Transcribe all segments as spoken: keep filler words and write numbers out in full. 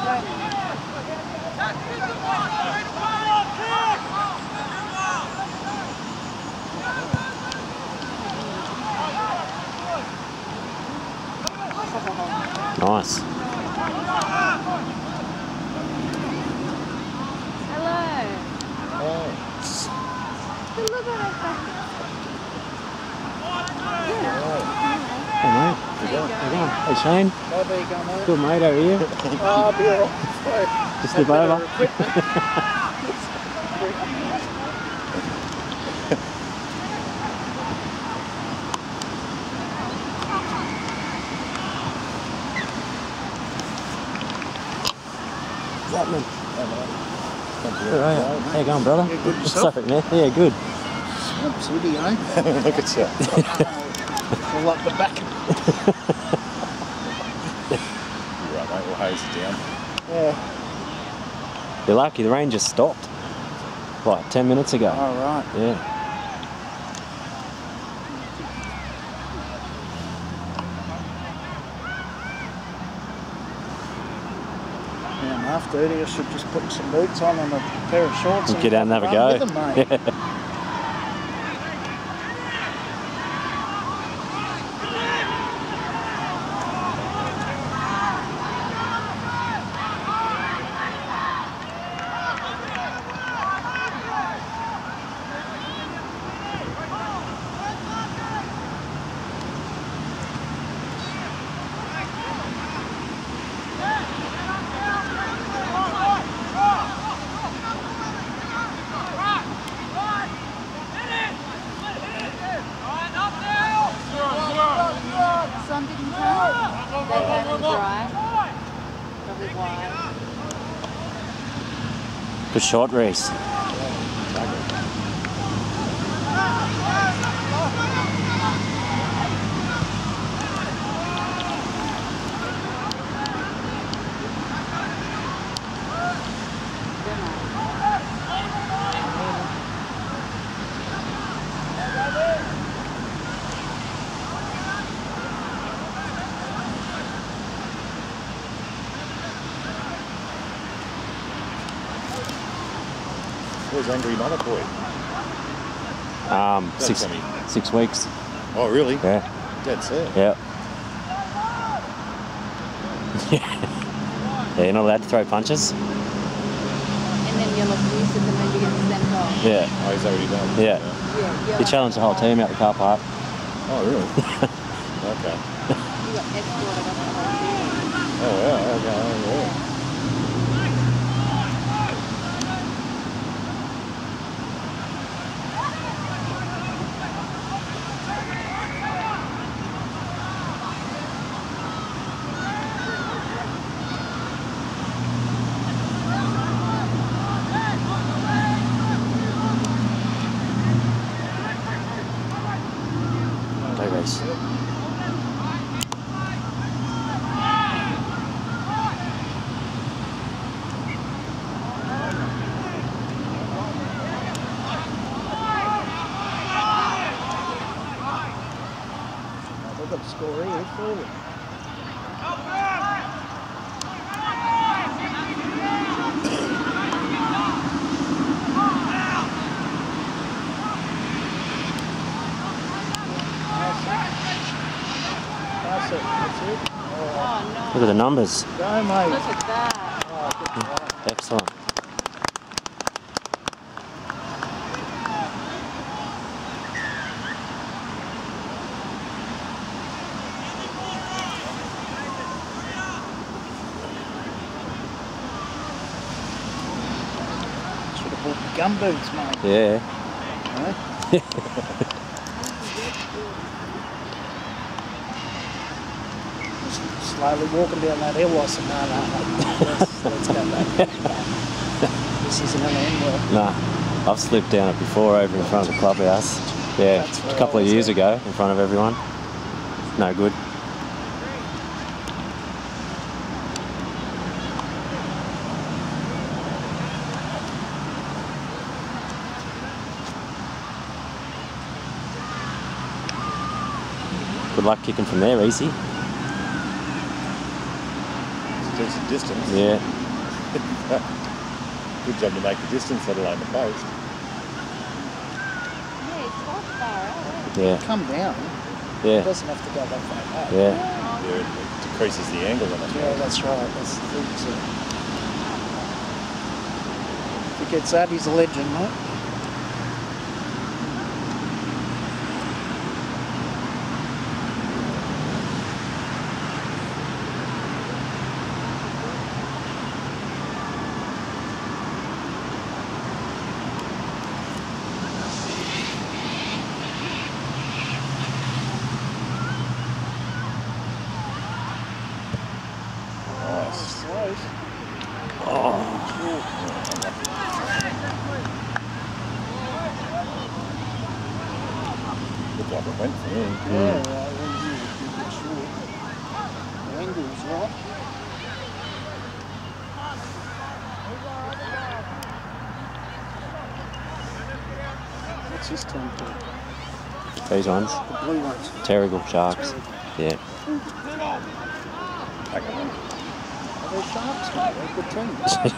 Nice. Hello. Oh. Look at it. Hey mate. There you go. How you going? Hey Shane. How there you go, mate? Good mate, how are you? Oh, I'll be alright. Just slip over. What's happening? Alright, how you going, brother? Yeah, good yourself? Sorry, man. Yeah, good. Swamp City, eh? Look at you. All up the back. You're right, mate. We'll hose it down. Yeah. You're lucky, the rain just stopped. Like ten minutes ago. All right. Yeah. Yeah, I'm half dirty. I should just put some boots on and a pair of shorts And get out and have a run go. with them, mate. Yeah. Sun didn't come. They had to dry. Probably why. Good shot, Reese. Where's Angry Mother Boy? Um, That's six, funny. six weeks. Oh, really? Yeah. That's it. Yeah. Yeah, you're not allowed to throw punches. And then you're abusive and then you get sent off. Yeah. Oh, he's already done. Yeah. Yeah, you're You challenged the whole team out the car park. Oh, really? Okay. You got escorted off the whole team. Oh, yeah. Okay. Oh, yeah. Go race. They've got to score here, forward. That's it. That's it. Oh Look at the numbers. Go, no. mate. Look at that. Oh, good try. Excellent. Should have bought gumboots, mate. Yeah. Huh? Slowly walking down that hill, I said, no, no, no, let's, let's go back. This isn't going to end well. Nah, I've slipped down it before over in front of the clubhouse. Yeah, That's where a couple I of was years at. ago in front of everyone. No good. Good luck kicking from there, easy. Just the distance. Yeah. Good job to make the distance, let alone the post. Yeah, it's quite far out. Yeah. Come down. It Yeah. doesn't have to go that far back. Yeah. Yeah, it, it decreases the angle then, I Yeah, suppose. that's right. That's the thing. So. If he gets that, he's a legend, mate. Nice. Looked like it went for me. Yeah, well, when you you get short, the angle's right. What's this term called? These ones. The blue ones. Terrigal sharks. Yeah. Pack it on. Are they sharks, mate? They're good teams.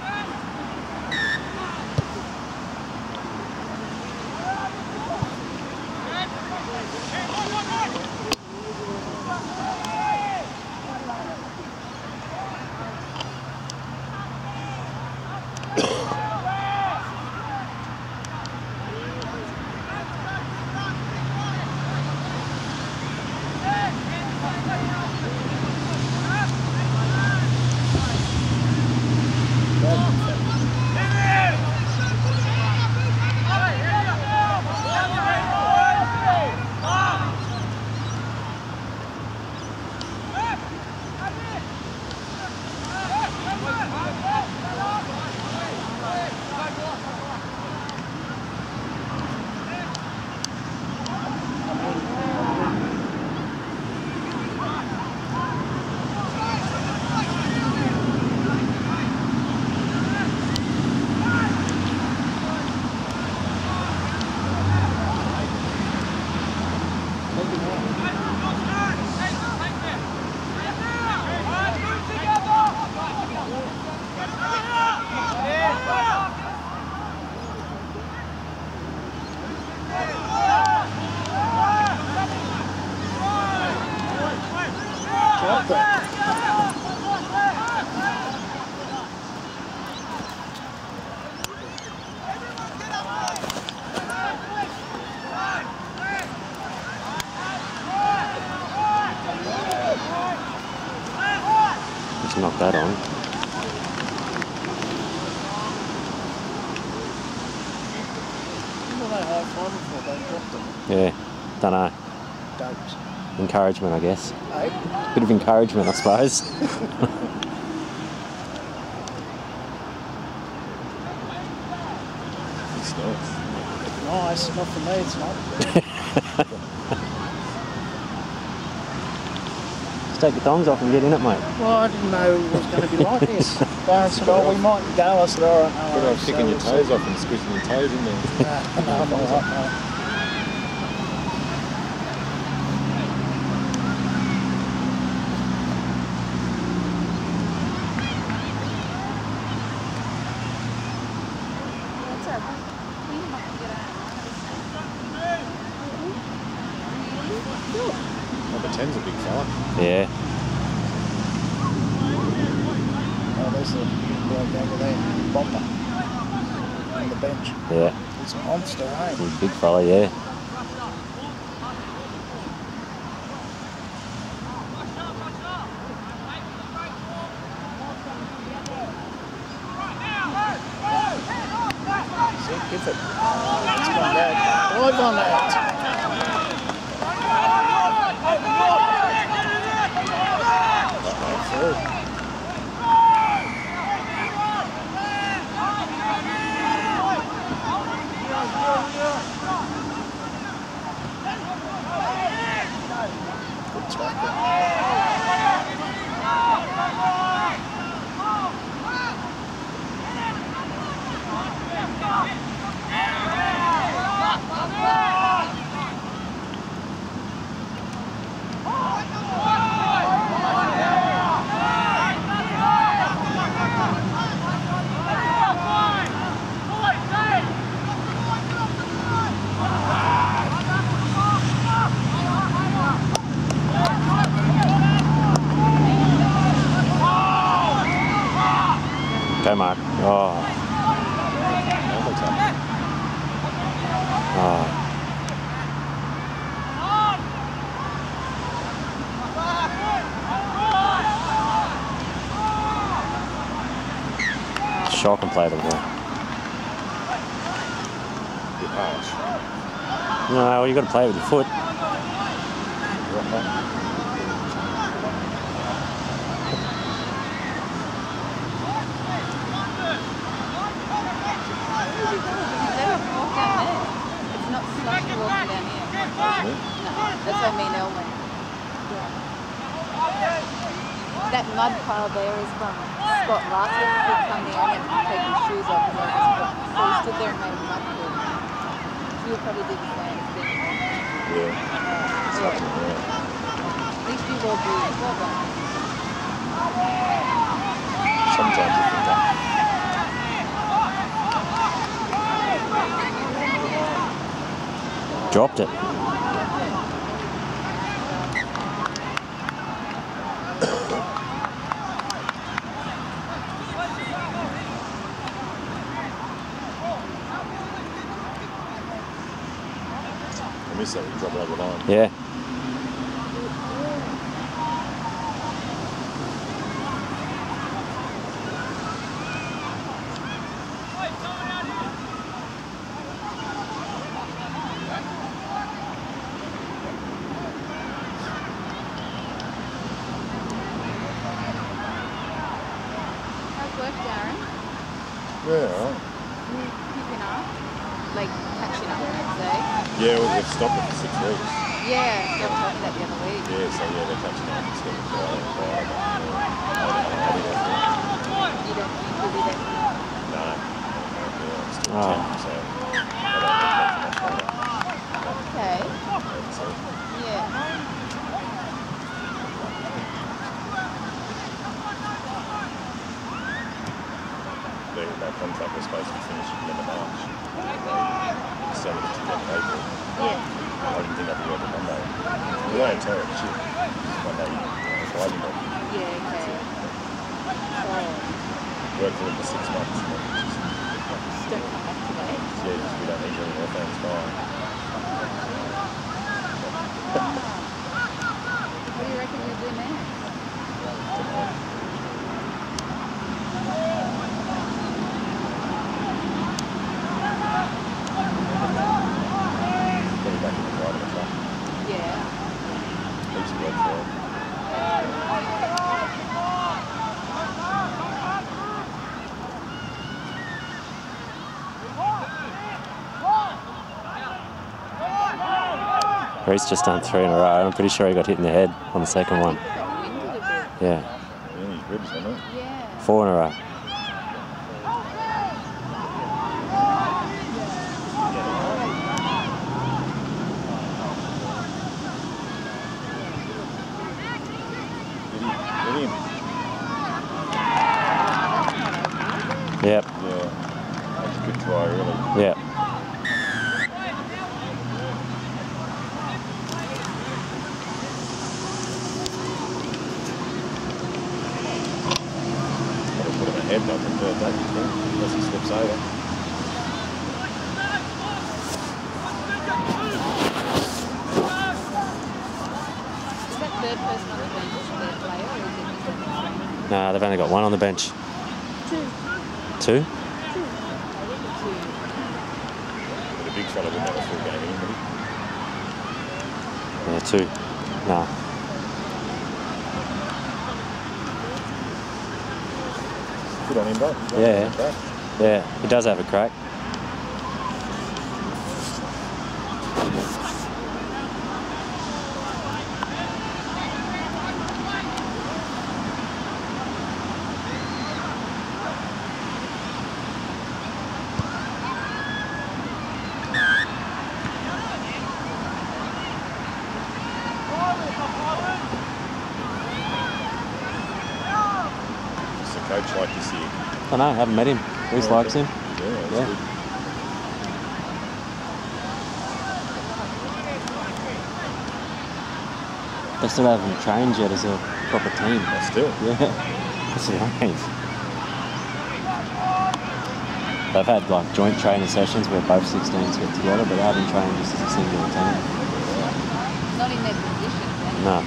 Got that. Just knock that on. What were they high fiving for? They dropped them. Yeah. Don't know. Don't. Encouragement, I guess. Hey? Bit of encouragement, I suppose. It's nice. Nice. Not for me, it's not. Just take your thongs off and get in it, mate. Well, I didn't know it was going to be like this. Darren said, oh, we might go. I said, all right, no Good old worries. kicking So your we'll toes see. off and squishing your toes in there. Nah, no, I'm all right, no. What's up? We might get out. Number ten's a big fella. Yeah. Oh, there's a big bloke over there, Bomber, on the bench. Yeah. He's a monster, eh? He's a big fella, yeah. See, give it. It's gone back. Dive on that. Through. Good tackle. Go, Mark. Oh. Lovely touch. Oh. Shock and play the ball. Bit harsh. No, well, you got to play with your foot. Right. It's not slushy walking down here. No, that's where me and Elle went. Yeah. That mud pile there is from Scott last week. He'd come here and had to take his shoes off and everything. So he stood there and made a mud pool. She would probably do the same thing. Yeah. It's Yeah. fucking weird. At least you will do it. Well done. Sometimes you think that. Dropped it. I miss that when you drop it over the line. Yeah. How's work, Darren? Yeah, alright. You keeping up? Like catching up, I'd say. Yeah, well, we've stopped it for six weeks. Yeah, they were talking that the other week. Yeah, so yeah, they're catching up. It's getting quiet and quiet. You don't think you'll be there for long? No. Yeah, I'm still Oh. ten, so I don't think that's much longer. Okay. So, Yeah. their, their contract was supposed to finish at the end of March. They extended it to the end of April. Yeah. I didn't think I'd be working Monday. We don't tell it, shit. Monday, Friday morning. Yeah, okay. So, Worked for them for six months. And then just, just don't come back today. yeah, just, we don't need you anymore, thanks, bye. What do you reckon you'll do next? Probably back in the driving the truck. Yeah. Heaps of work for it. Reese just done three in a row. I'm pretty sure he got hit in the head on the second one. Got winded a bit. Yeah. Yeah, his ribs, wasn't it? Yeah. Four in a row. Did he? Did he? Yep. Yeah. That's a good try, really. Yep. Gotta put him ahead, not the third day, unless he slips over. Is that third person on the bench their player or is it just a Nah, they've only got one on the bench. Two. Two? Two. But a big fella wouldn't have a full game in, would he? Yeah, two. Nah. Good on him, bro. He's on Yeah. the track. Yeah, he does have a crack. What's the coach like this year? I know, haven't met him. Reese likes him. Yeah, that's Yeah. good. They still haven't trained yet as a proper team. But still. Yeah. That's right. They've had like joint training sessions where both sixteens get together, but they haven't trained just as a single team. Not in their position. Then. No.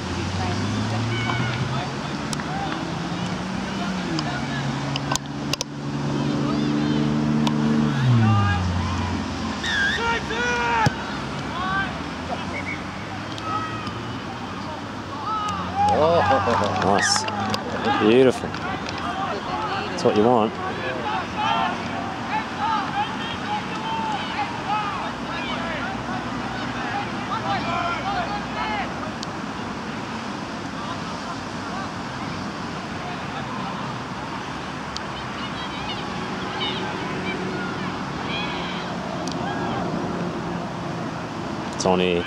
Nice. Beautiful. That's what you want. It's on here.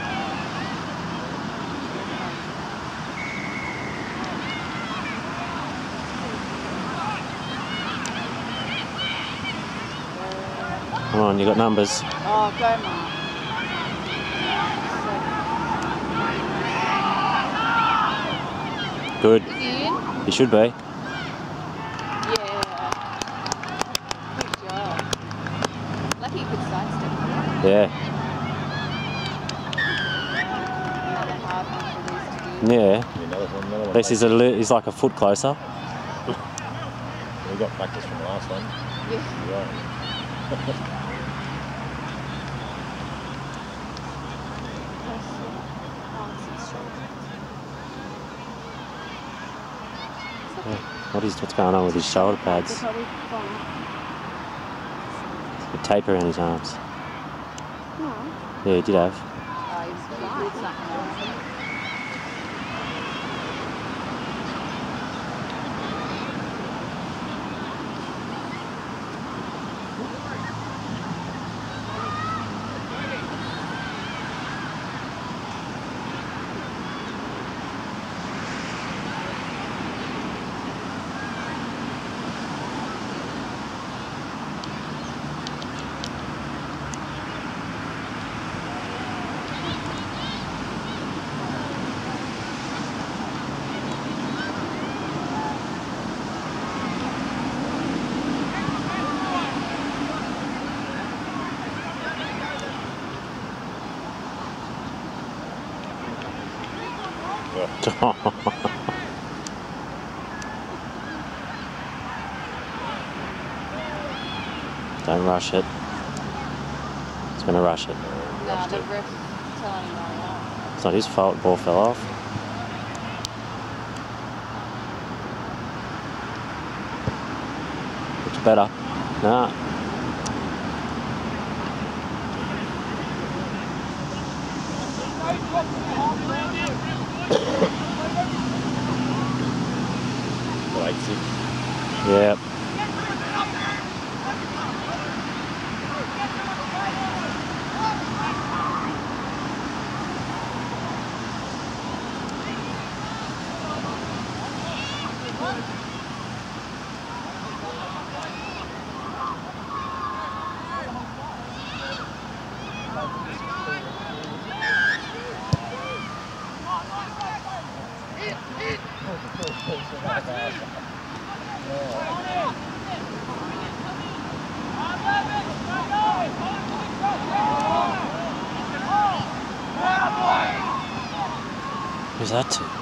Come on, you got numbers. Oh, go, Mark. Good. Is he in? You should be. Yeah. Good job. Lucky you could sidestep. Yeah. Another hard one for these to do. Yeah. Another one, another one. At least he's, a li he's like a foot closer. We got practice from the last one. Yeah. Right. What is, what's going on with his shoulder pads? Probably fine. A tape around his arms. No. Yeah, he did have. Oh, he's really good something else. Don't rush it. He's going to rush it. No, the ref telling him that. It's not his fault, the ball fell off. Looks better. Nah. Eight six. Yep. Who's that to?